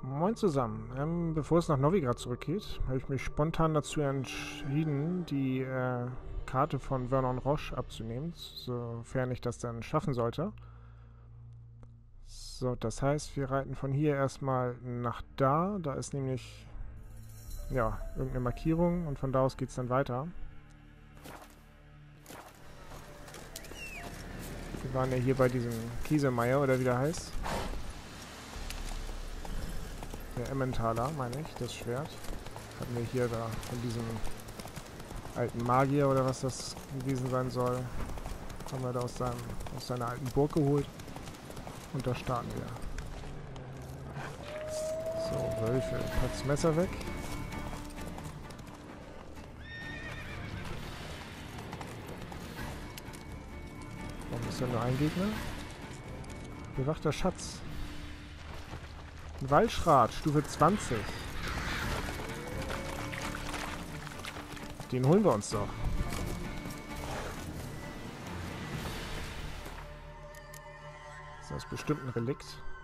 Moin zusammen. Bevor es nach Novigrad zurückgeht, habe ich mich spontan dazu entschieden, die Karte von Vernon Roche abzunehmen, sofern ich das dann schaffen sollte. So, das heißt, wir reiten von hier erstmal nach da. Da ist nämlich, ja, irgendeine Markierung und von da aus geht es dann weiter. Wir waren ja hier bei diesem Kieselmeier, oder wie der heißt. Der Emmentaler, meine ich, das Schwert. Hatten wir hier da von diesem alten Magier oder was das gewesen sein soll. Haben wir da aus seiner alten Burg geholt. Und da starten wir. So, Wölfe. Pack das Messer weg. Warum ist da nur ein Gegner? Bewachter Schatz. Ein Waldschrat, Stufe 20. Den holen wir uns doch. Ist das bestimmt ein Relikt?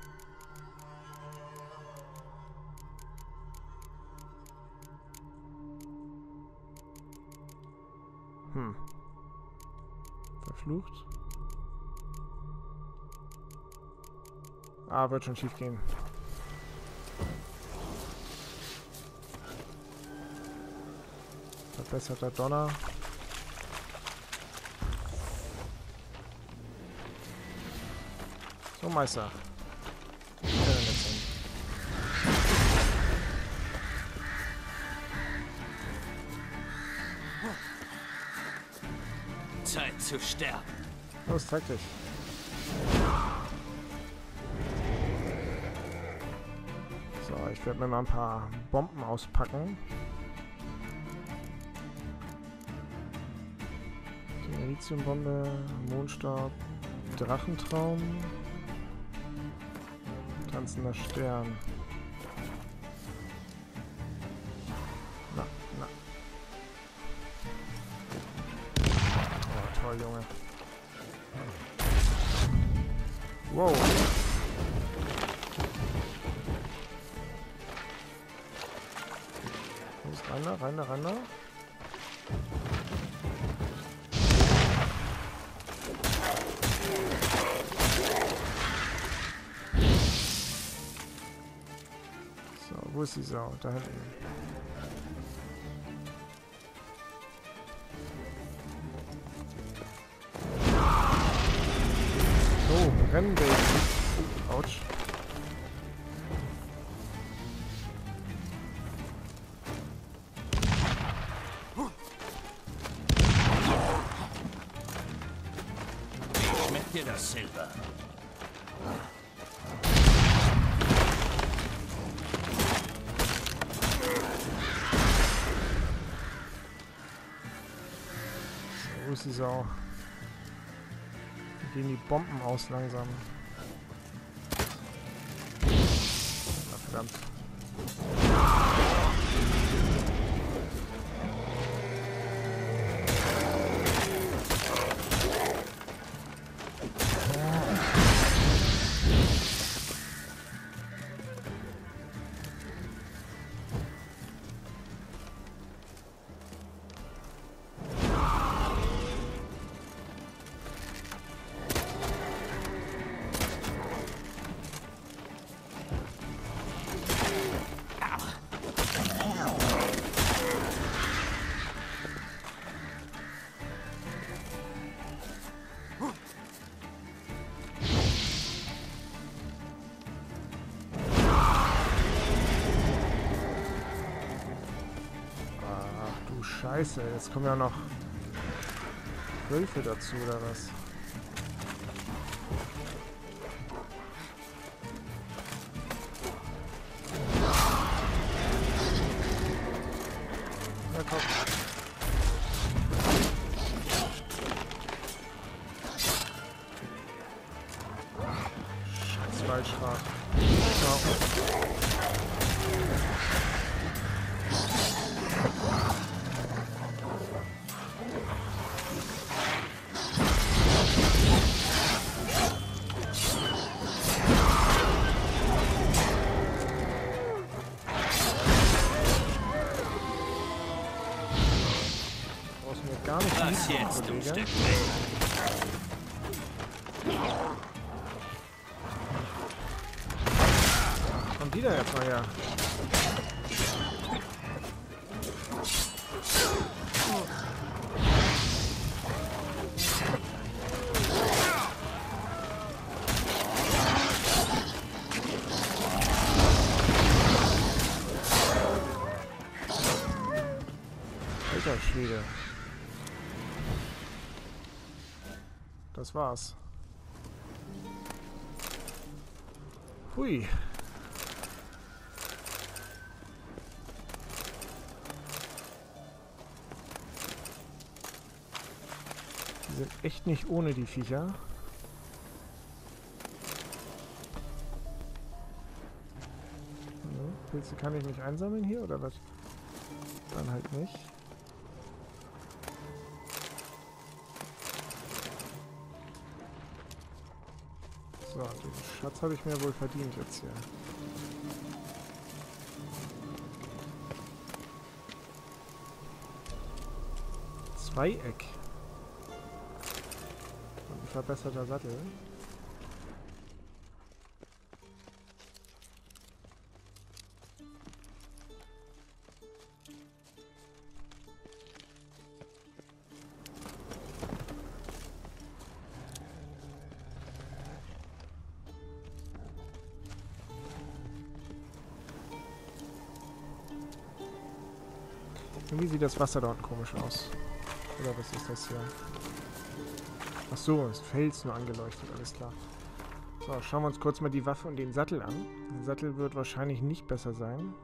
Verflucht. Ah, wird schon schief gehen. Verbesserter Donner. So, Meister. Zeit zu sterben. Los, zeig dich. So, ich werde mir mal ein paar Bomben auspacken. Lithiumbombe, Mondstaub, Drachentraum, tanzender Stern. Na. Oh, toll, Junge. Wow. Los, rein da. Wo ist die Sau? Da hinten. So, rennen, Baby. Autsch. Schmeckt dir das Silber? Wo ist die Sau? Gehen die Bomben aus langsam. Na, verdammt. Scheiße, jetzt kommen ja noch Wölfe dazu, oder was? Ja, komm. Scheiß Waldschrat. Ciao. Was jetzt, du Kollege. Stück? Kommt die da jetzt mal her? Alter Schwede. Das war's. Hui. Die sind echt nicht ohne, die Viecher. Pilze kann ich nicht einsammeln hier, oder was? Dann halt nicht. So, den Schatz habe ich mir wohl verdient jetzt hier. Zweieck. Und ein verbesserter Sattel. Irgendwie sieht das Wasser da unten komisch aus. Oder was ist das hier? Ach so, ist Fels nur angeleuchtet, alles klar. So, schauen wir uns kurz mal die Waffe und den Sattel an. Der Sattel wird wahrscheinlich nicht besser sein.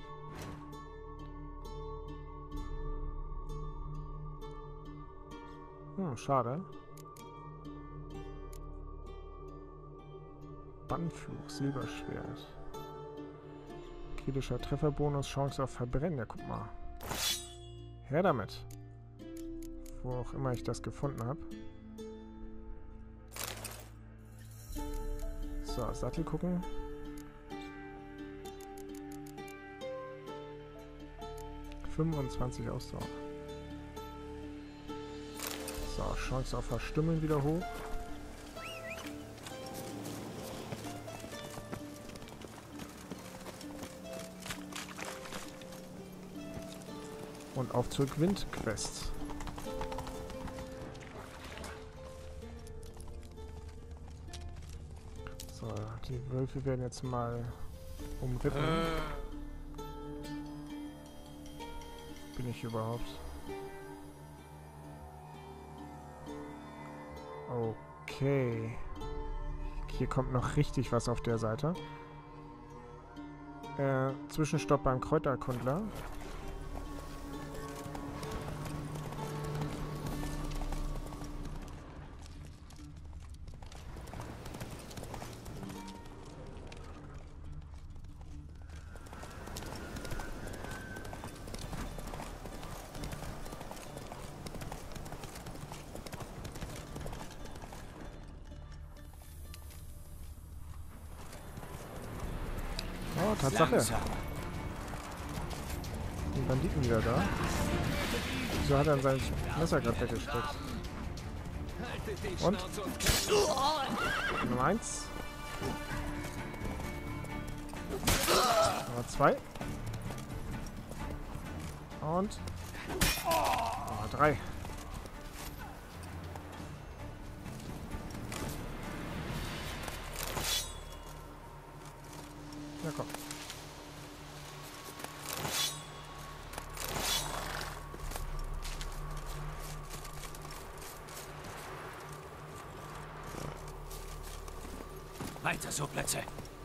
Schade. Bannfluch, Silberschwert. Kritischer Trefferbonus, Chance auf Verbrennen. Ja, guck mal. Her damit. Wo auch immer ich das gefunden habe. So, Sattel gucken. ...25 Ausdauer. So, Chance auf Verstümmeln wieder hoch. Und auf zur Gwent-Quest. So, die Wölfe werden jetzt mal umrippen. Bin ich überhaupt? Okay. Hier kommt noch richtig was auf der Seite. Zwischenstopp beim Kräuterkundler. Oh, Tatsache. Die Banditen wieder da. Wieso hat er an sein Messer gerade weggesteckt? Und? Nummer 1. Nummer 2. Und Nummer 3. Ja, komm. Weiter so, Plätze.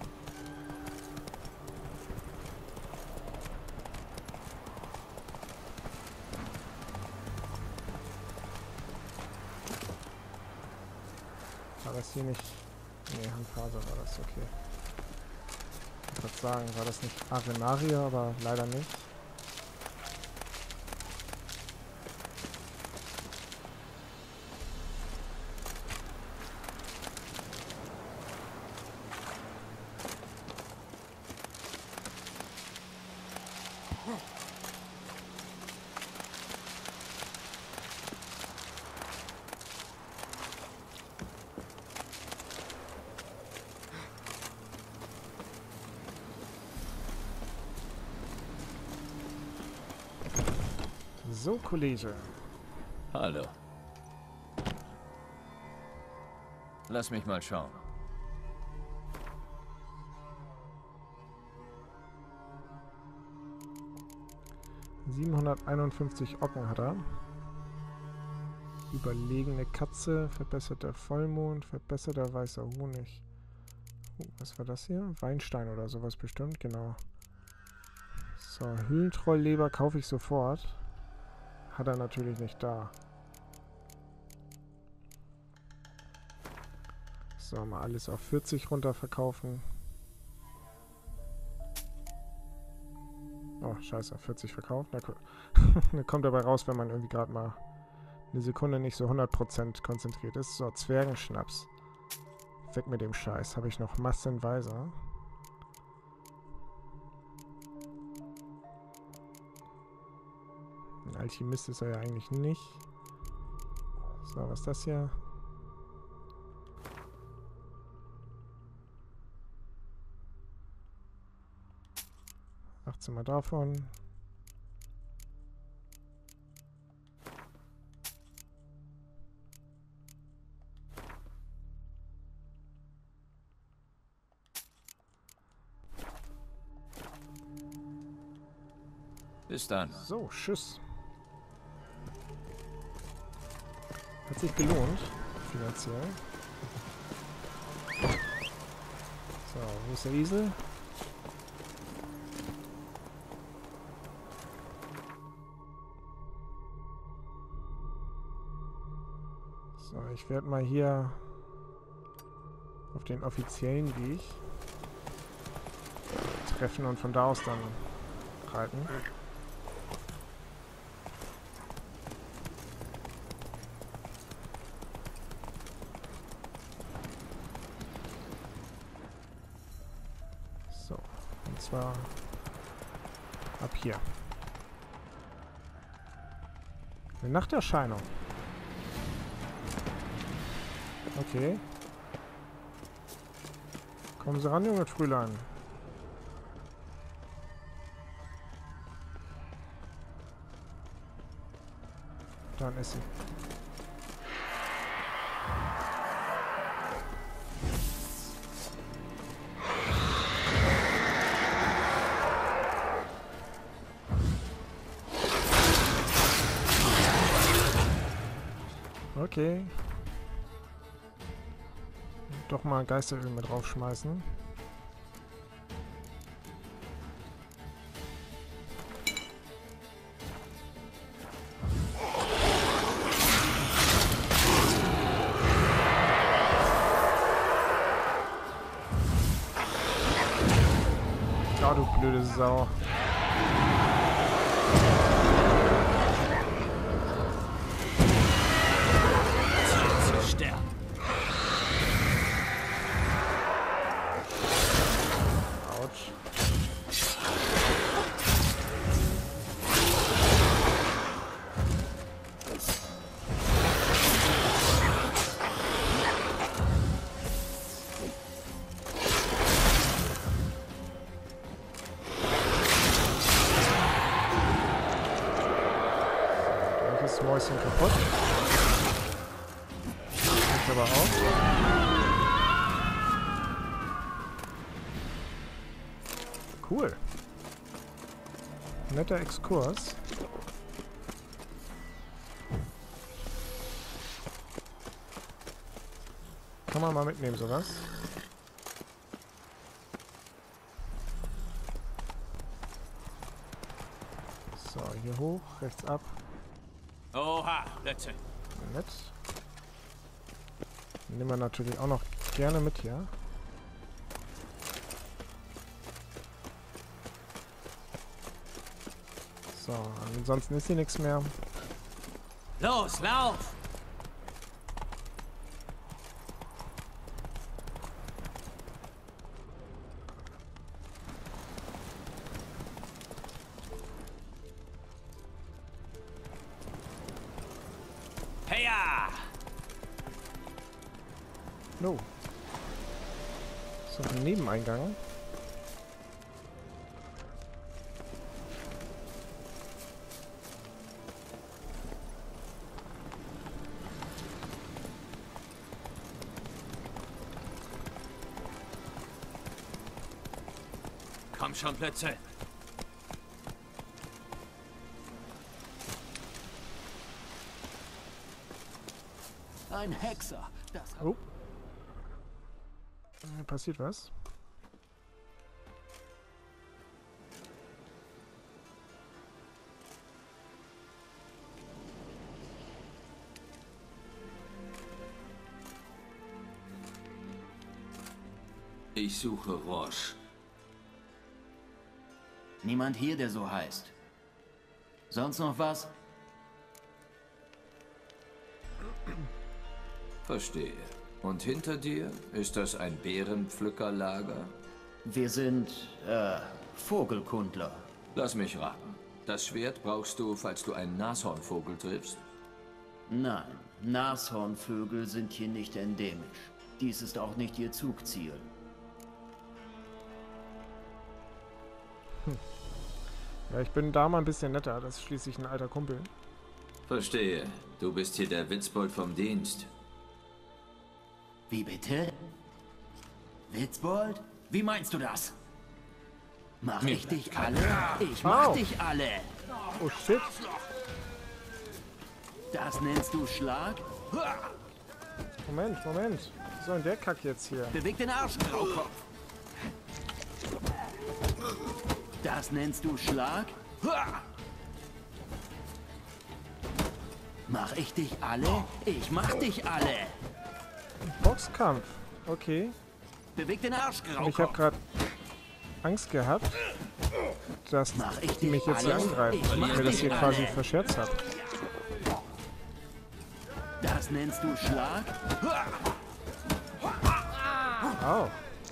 War das hier nicht... Nee, Handfaser war das, okay. Ich würde sagen, war das nicht Arenaria, aber leider nicht. So, Kollege. Hallo. Lass mich mal schauen. ...751 Ocken hat er. Überlegene Katze, verbesserter Vollmond, verbesserter weißer Honig. Was war das hier? Weinstein oder sowas bestimmt, genau. So, Höhlentrollleber kaufe ich sofort. Hat er natürlich nicht da. So, mal alles auf 40 runter verkaufen. Oh, scheiße, 40 verkauft. Da kommt dabei raus, wenn man irgendwie gerade mal eine Sekunde nicht so 100% konzentriert ist. So, Zwergenschnaps. Weg mit dem Scheiß. Habe ich noch massenweise. Ein Alchemist ist er ja eigentlich nicht. So, was ist das hier? Mal davon. Bis dann. So, tschüss. Hat sich gelohnt, finanziell. So, wo ist der Esel? So, ich werde mal hier auf den offiziellen Weg treffen und von da aus dann reiten. So, und zwar ab hier. Eine Nachterscheinung. Okay. Kommen Sie ran, junge Frühlein. Dann ist sie. Okay. Doch mal Geisteröl mit draufschmeißen. Ja, du blöde Sau. Mäuschen kaputt. Jetzt aber auch. Cool. Netter Exkurs. Kann man mal mitnehmen, sowas. So, hier hoch, rechts ab. Oha, letzte. Nett. Nehmen wir natürlich auch noch gerne mit hier. So, ansonsten ist hier nichts mehr. Los, lauf! Heya! No. Ist noch ein Nebeneingang. Komm schon, Blödse. Ein Hexer. Das Oh. Passiert was? Ich suche Roche. Niemand hier, der so heißt. Sonst noch was? Verstehe. Und hinter dir? Ist das ein Bärenpflückerlager? Wir sind, Vogelkundler. Lass mich raten. Das Schwert brauchst du, falls du einen Nashornvogel triffst? Nein, Nashornvögel sind hier nicht endemisch. Dies ist auch nicht ihr Zugziel. Ja, ich bin da mal ein bisschen netter. Das ist schließlich ein alter Kumpel. Verstehe. Du bist hier der Witzbold vom Dienst. Wie bitte? Witzbold? Wie meinst du das? Mach ich dich alle? Ich mach Au. dich alle! Oh shit. Das nennst du Schlag? Moment. Was soll denn der Kack jetzt hier? Beweg den Arsch, Graukopf! Das nennst du Schlag? Mach ich dich alle? Ich mach dich alle! Boxkampf. Okay. Beweg den Arsch, Ich habe Graukopf! gerade Angst gehabt, dass Mach ich die dich mich jetzt hier alle? angreifen, Ich weil ich mach mir das dich hier quasi alle. verscherzt habe. Das nennst du Schlag? Au.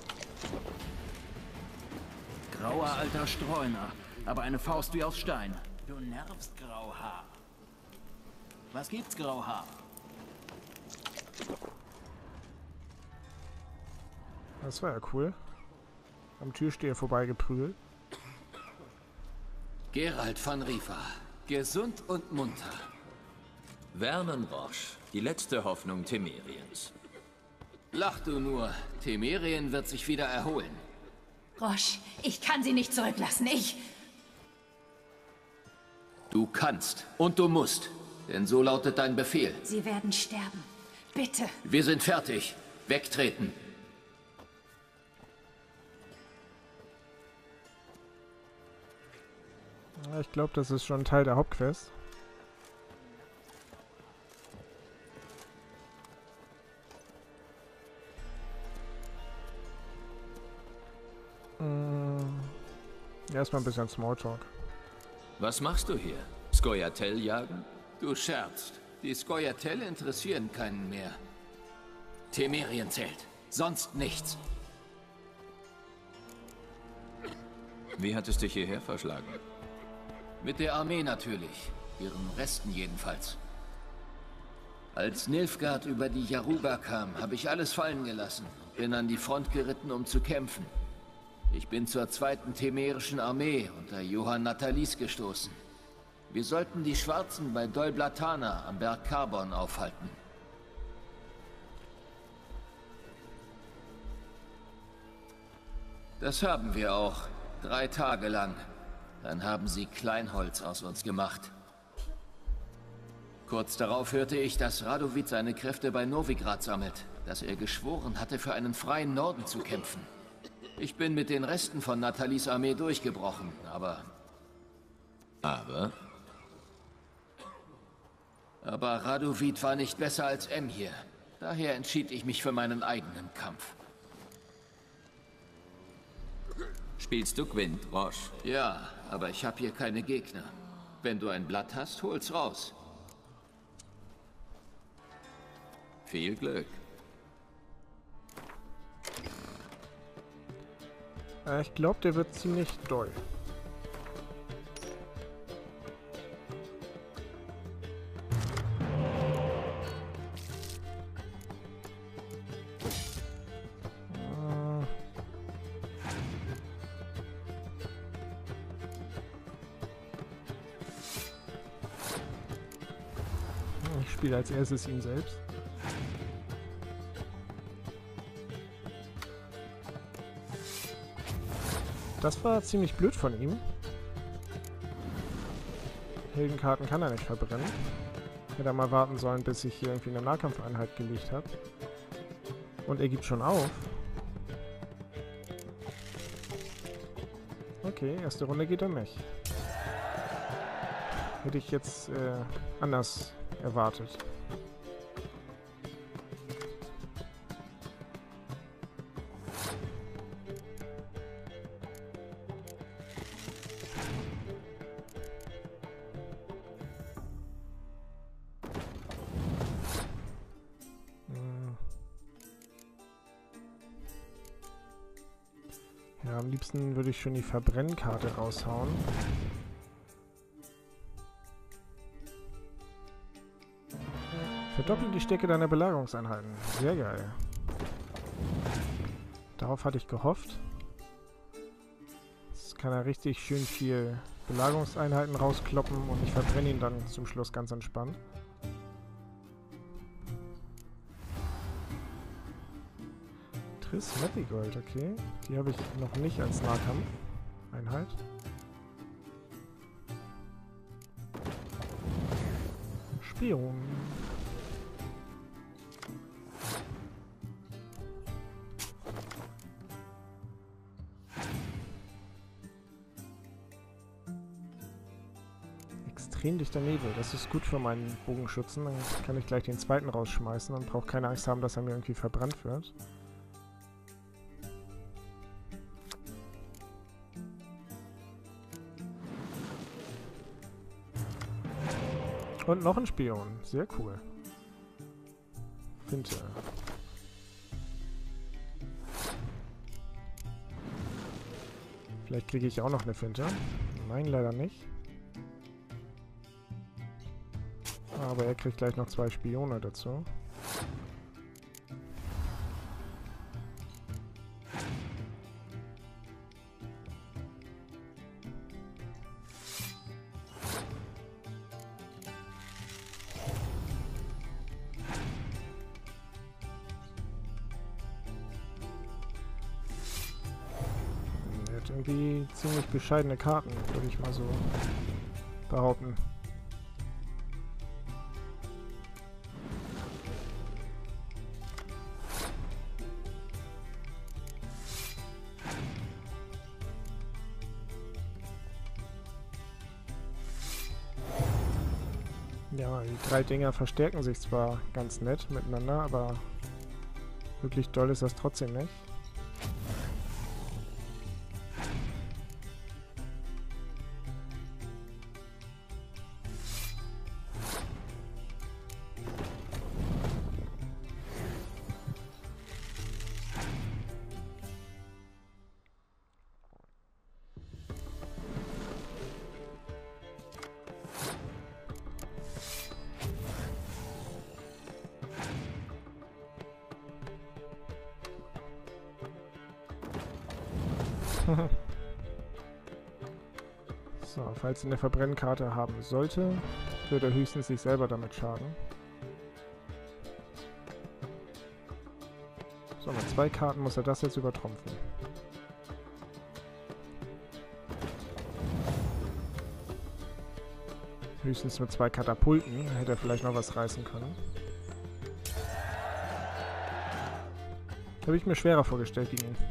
Grauer alter Streuner, aber eine Faust wie aus Stein. Du nervst, Grauhaar. Was gibt's, Grauhaar? Das war ja cool. Am Türsteher vorbeigeprügelt. Geralt van Riva. Gesund und munter. Vernon Roche, die letzte Hoffnung Temeriens. Lach du nur. Temerien wird sich wieder erholen. Roche, ich kann sie nicht zurücklassen. Du kannst und du musst. Denn so lautet dein Befehl. Sie werden sterben. Bitte. Wir sind fertig. Wegtreten. Ja, ich glaube, das ist schon Teil der Hauptquest. Erstmal ein bisschen Smalltalk. Was machst du hier? Skoyatel jagen? Du scherzt. Die Skoyatel interessieren keinen mehr. Temerien zählt. Sonst nichts. Wie hat es dich hierher verschlagen? Mit der Armee natürlich. Ihren Resten jedenfalls. Als Nilfgaard über die Yaruga kam, habe ich alles fallen gelassen. Bin an die Front geritten, um zu kämpfen. Ich bin zur 2. Temerischen Armee unter Johann Natalis gestoßen. Wir sollten die Schwarzen bei Dol Blatana am Berg Carbon aufhalten. Das haben wir auch. 3 Tage lang. Dann haben sie Kleinholz aus uns gemacht. Kurz darauf hörte ich, dass Radovid seine Kräfte bei Novigrad sammelt, dass er geschworen hatte, für einen freien Norden zu kämpfen. Ich bin mit den Resten von Natalis Armee durchgebrochen, aber Radovid war nicht besser als Emhyr. Daher entschied ich mich für meinen eigenen Kampf. Spielst du Gwent, Roche? Ja, aber ich habe hier keine Gegner. Wenn du ein Blatt hast, hol's raus. Viel Glück. Ich glaube, der wird ziemlich doll. Ich spiele als erstes ihn selbst. Das war ziemlich blöd von ihm. Heldenkarten kann er nicht verbrennen. Hätte er mal warten sollen, bis ich hier irgendwie eine Nahkampfeinheit gelegt habe. Und er gibt schon auf. Okay, erste Runde geht er nicht. Hätte ich jetzt anders erwartet. Ja, am liebsten würde ich schon die Verbrennkarte raushauen. Verdoppel die Stärke deiner Belagerungseinheiten. Sehr geil. Darauf hatte ich gehofft. Jetzt kann er richtig schön viel Belagerungseinheiten rauskloppen und ich verbrenne ihn dann zum Schluss ganz entspannt. Triss Metigold, okay. Die habe ich noch nicht als Nahkampf-Einheit. Spion. Extrem dichter Nebel, das ist gut für meinen Bogenschützen. Dann kann ich gleich den zweiten rausschmeißen und brauche keine Angst haben, dass er mir irgendwie verbrannt wird. Und noch ein Spion. Sehr cool. Finte. Vielleicht kriege ich auch noch eine Finte. Nein, leider nicht. Aber er kriegt gleich noch 2 Spione dazu. Irgendwie ziemlich bescheidene Karten, würde ich mal so behaupten. Ja, die 3 Dinger verstärken sich zwar ganz nett miteinander, aber wirklich doll ist das trotzdem nicht. So, falls er eine Verbrennkarte haben sollte, würde er höchstens sich selber damit schaden. So, mit 2 Karten muss er das jetzt übertrumpfen. Höchstens mit 2 Katapulten hätte er vielleicht noch was reißen können. Habe ich mir schwerer vorgestellt gegen ihn.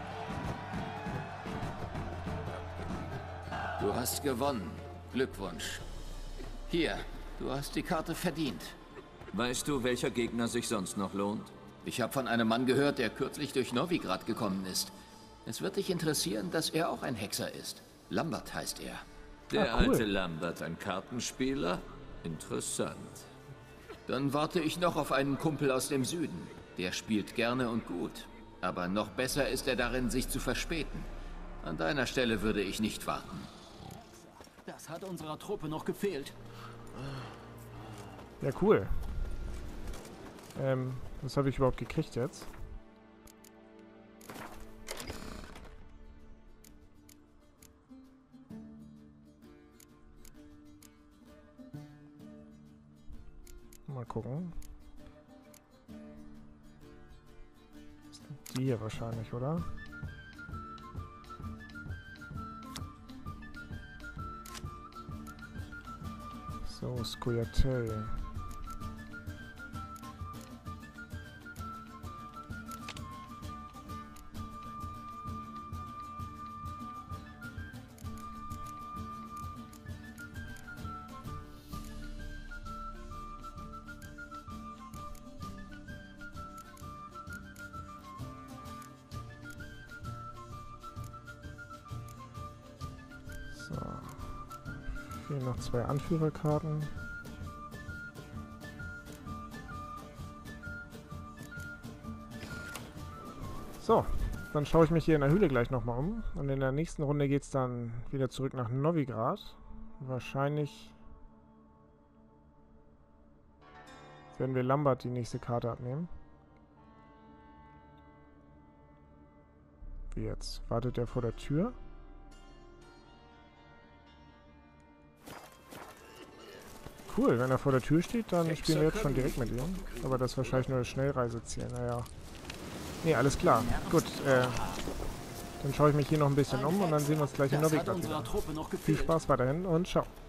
Du hast gewonnen. Glückwunsch. Hier, du hast die Karte verdient. Weißt du, welcher Gegner sich sonst noch lohnt? Ich habe von einem Mann gehört, der kürzlich durch Novigrad gekommen ist. Es wird dich interessieren, dass er auch ein Hexer ist. Lambert heißt er. Der cool. alte Lambert, ein Kartenspieler? Interessant. Dann warte ich noch auf einen Kumpel aus dem Süden. Der spielt gerne und gut. Aber noch besser ist er darin, sich zu verspäten. An deiner Stelle würde ich nicht warten. Das hat unserer Truppe noch gefehlt. Ja, cool. Was habe ich überhaupt gekriegt jetzt? Mal gucken. Die hier wahrscheinlich, oder? So, Scoia'tael. So. Fehlen noch 2 Anführerkarten. So, dann schaue ich mich hier in der Höhle gleich nochmal um. Und in der nächsten Runde geht es dann wieder zurück nach Novigrad. Wahrscheinlich werden wir Lambert die nächste Karte abnehmen. Wie jetzt? Wartet er vor der Tür? Cool, wenn er vor der Tür steht, dann spielen wir jetzt schon direkt mit ihm. Aber das ist wahrscheinlich nur das Schnellreiseziel, naja. Ne, alles klar. Gut, dann schaue ich mich hier noch ein bisschen um und dann sehen wir uns gleich in Novigrad wieder. Viel Spaß weiterhin und ciao.